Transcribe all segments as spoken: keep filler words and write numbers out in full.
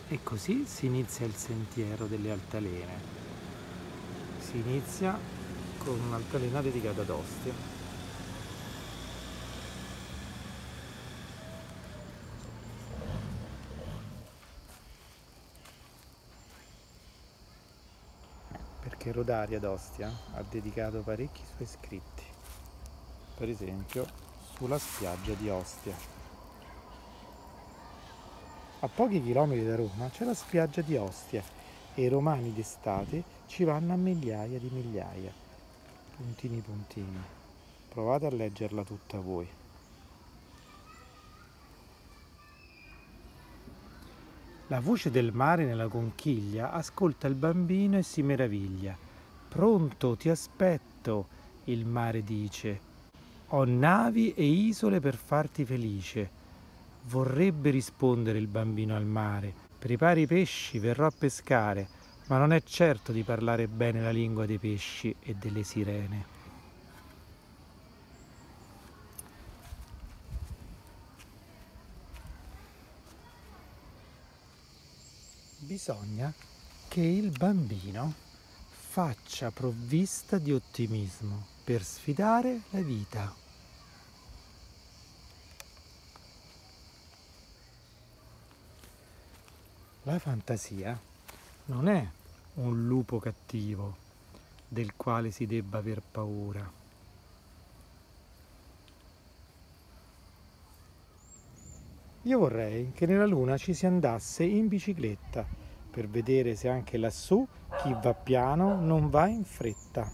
E così si inizia il sentiero delle altalene. Si inizia con un'altalena dedicata ad Ostia. Perché Rodaria d'Ostia ha dedicato parecchi suoi scritti, per esempio sulla spiaggia di Ostia. A pochi chilometri da Roma c'è la spiaggia di Ostia e i romani d'estate ci vanno a migliaia di migliaia. Puntini puntini. Provate a leggerla tutta voi. La voce del mare nella conchiglia ascolta il bambino e si meraviglia. Pronto, ti aspetto, il mare dice. Ho navi e isole per farti felice. Vorrebbe rispondere il bambino al mare. Prepari i pesci, verrò a pescare, ma non è certo di parlare bene la lingua dei pesci e delle sirene. Bisogna che il bambino faccia provvista di ottimismo per sfidare la vita. La fantasia non è un lupo cattivo del quale si debba aver paura. Io vorrei che nella luna ci si andasse in bicicletta per vedere se anche lassù chi va piano non va in fretta.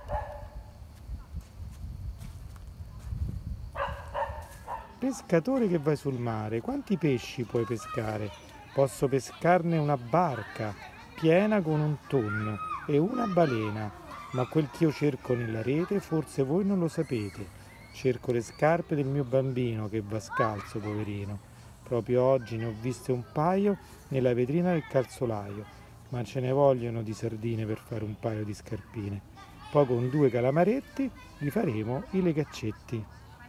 Pescatore che vai sul mare, quanti pesci puoi pescare? Posso pescarne una barca piena con un tonno e una balena, ma quel che io cerco nella rete forse voi non lo sapete. Cerco le scarpe del mio bambino che va scalzo, poverino. Proprio oggi ne ho viste un paio nella vetrina del calzolaio, ma ce ne vogliono di sardine per fare un paio di scarpine. Poi con due calamaretti gli faremo i legaccetti.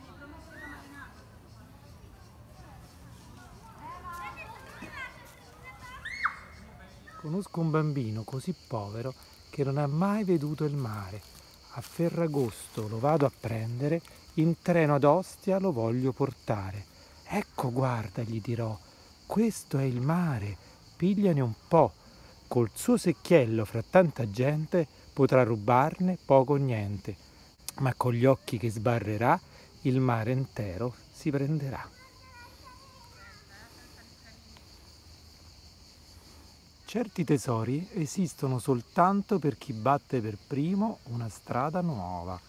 Conosco un bambino così povero che non ha mai veduto il mare. A Ferragosto lo vado a prendere, in treno ad Ostia lo voglio portare. Ecco, guarda, gli dirò, questo è il mare, pigliane un po'. Col suo secchiello fra tanta gente potrà rubarne poco o niente, ma con gli occhi che sbarrerà il mare intero si prenderà. Certi tesori esistono soltanto per chi batte per primo una strada nuova.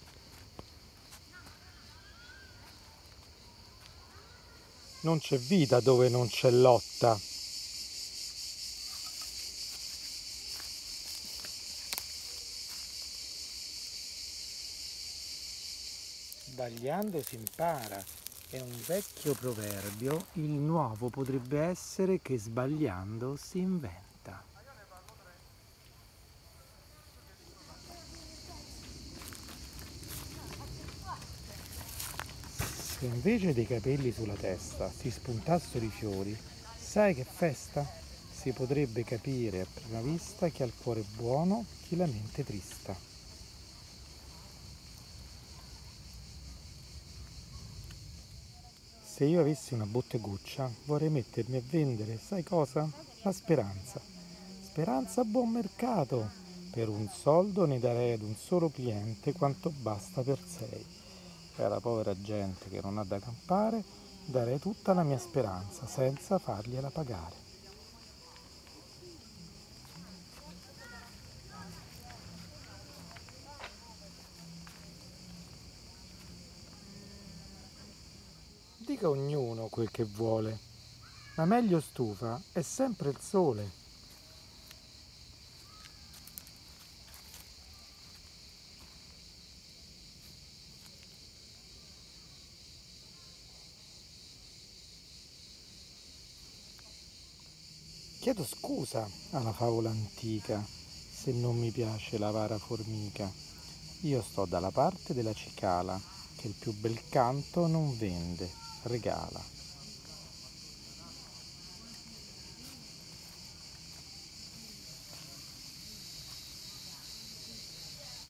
Non c'è vita dove non c'è lotta. Sbagliando si impara. È un vecchio proverbio, il nuovo potrebbe essere che sbagliando si inventa. Se invece dei capelli sulla testa si spuntassero i fiori, sai che festa? Si potrebbe capire a prima vista chi ha il cuore buono, chi la mente trista. Se io avessi una botteguccia, vorrei mettermi a vendere, sai cosa? La speranza. Speranza a buon mercato. Per un soldo ne darei ad un solo cliente quanto basta per sei. E alla povera gente che non ha da campare, darei tutta la mia speranza senza fargliela pagare. Dica ognuno quel che vuole, ma meglio stufa è sempre il sole. Chiedo scusa alla favola antica se non mi piace l'avara formica. Io sto dalla parte della cicala che il più bel canto non vende, regala.